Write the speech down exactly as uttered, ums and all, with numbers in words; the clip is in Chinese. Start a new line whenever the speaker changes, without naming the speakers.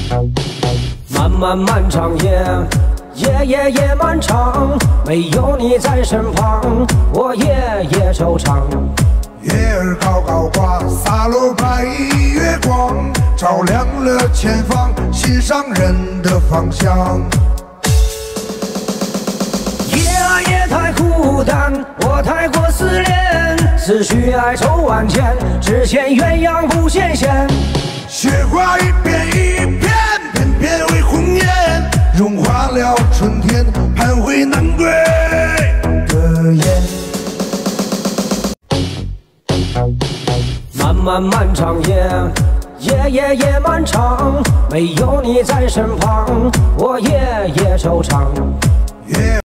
漫漫漫长夜，夜夜夜漫长，没有你在身旁，我夜夜惆怅。
月儿高高挂，洒落白月光，照亮了前方，心上人的方向。
夜啊夜太孤单，我太过思念，思绪哀愁万千，只羡鸳鸯不羡仙。
雪花一片一片，片片为红颜，融化了春天，盼回南归的雁。
漫漫漫长夜，夜夜夜漫长，没有你在身旁，我夜夜惆怅。
月